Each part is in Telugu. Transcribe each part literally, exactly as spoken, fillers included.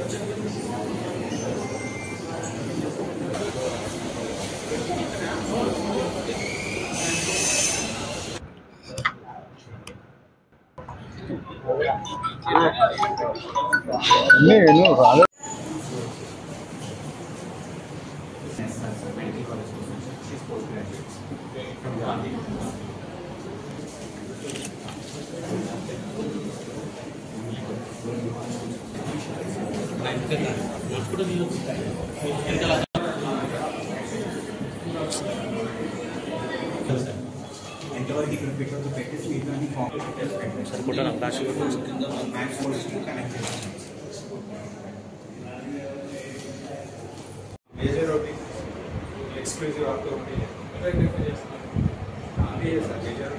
నేను రాలే ఎంతవరకు ఇక్కడ పెట్టవచ్చు పెట్టేసి ఇట్లాంటి సరిపోతాను మేజర్ ఒకటి ఎక్స్క్లూజివ్ ఆఫ్ ఒకటి major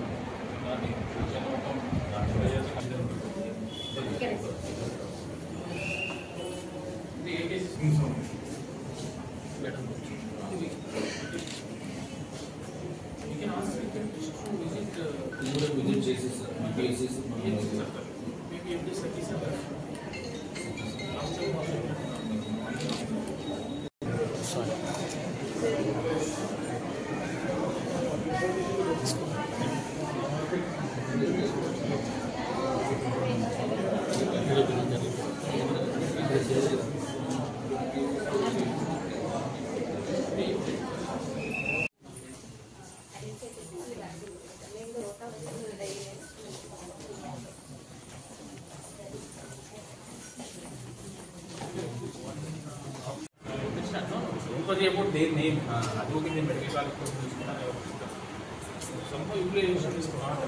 about their name, advocate in medical college. Somehow you play in this part.